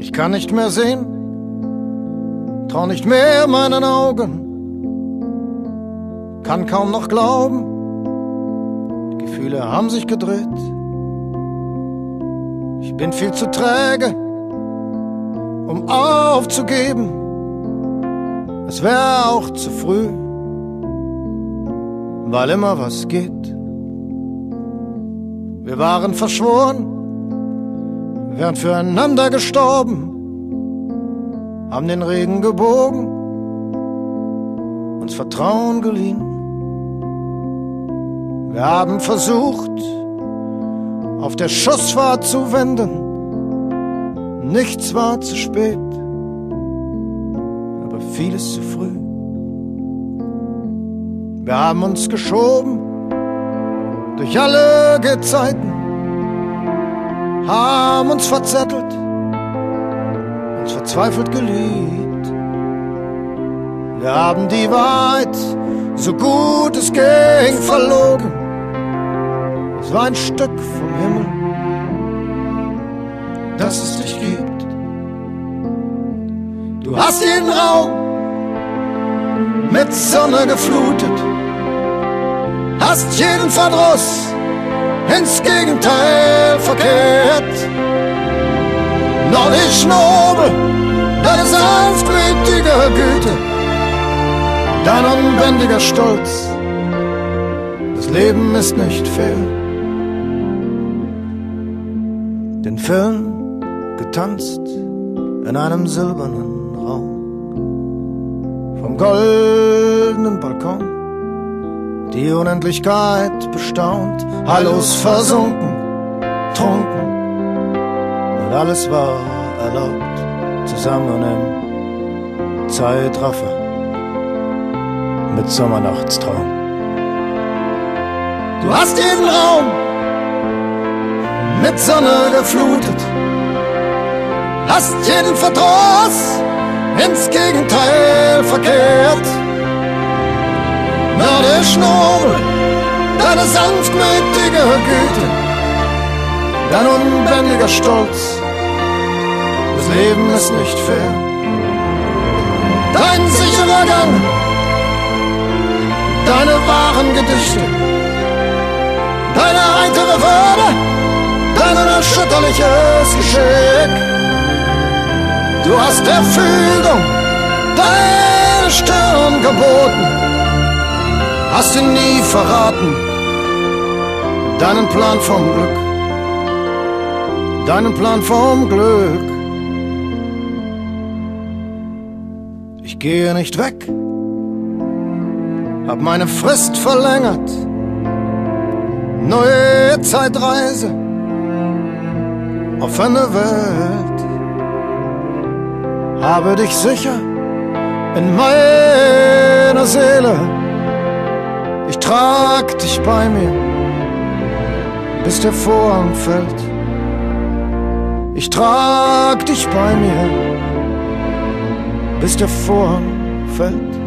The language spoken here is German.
Ich kann nicht mehr sehen, trau nicht mehr meinen Augen, kann kaum noch glauben, die Gefühle haben sich gedreht. Ich bin viel zu träge, um aufzugeben, es wäre auch zu früh, weil immer was geht. Wir waren verschworen, wären füreinander gestorben, haben den Regen gebogen, uns Vertrauen geliehen. Wir haben versucht, auf der Schussfahrt zu wenden, nichts war zu spät, aber vieles zu früh. Wir haben uns geschoben durch alle Gezeiten, haben uns verzettelt, uns verzweifelt geliebt. Wir haben die Wahrheit, so gut es ging, verlogen. Es war ein Stück vom Himmel, das es dich gibt. Du hast jeden Raum mit Sonne geflutet, hast jeden Verdruss ins Gegenteil verkehrt. Noch nicht nobel, deine sanftmütige Güte, dein unbändiger Stolz. Das Leben ist nicht fair. Den Film getanzt in einem silbernen Raum, vom goldenen Balkon die Unendlichkeit bestaunt, hallos versunken, trunken, und alles war erlaubt, zusammen im Zeitraffer mit Sommernachtstraum. Du hast jeden Raum mit Sonne geflutet, hast jeden Verdruss ins Gegenteil verkehrt. Mördisch nobel, deine sanftmütige Güte, dein unbändiger Stolz. Das Leben ist nicht fair. Dein sicherer Gang, deine wahren Gedichte, deine heitere Würde, dein unerschütterliches Geschick. Du hast der Fügung deine Stirn geboten, hast ihn nie verraten, deinen Plan vom Glück, deinen Plan vom Glück. Ich gehe nicht weg, hab meine Frist verlängert, neue Zeitreise, offene Welt, habe dich sicher in meiner Seele. Ich trag dich bei mir, bis der Vorhang fällt. Ich trag dich bei mir, bis der Vorhang fällt.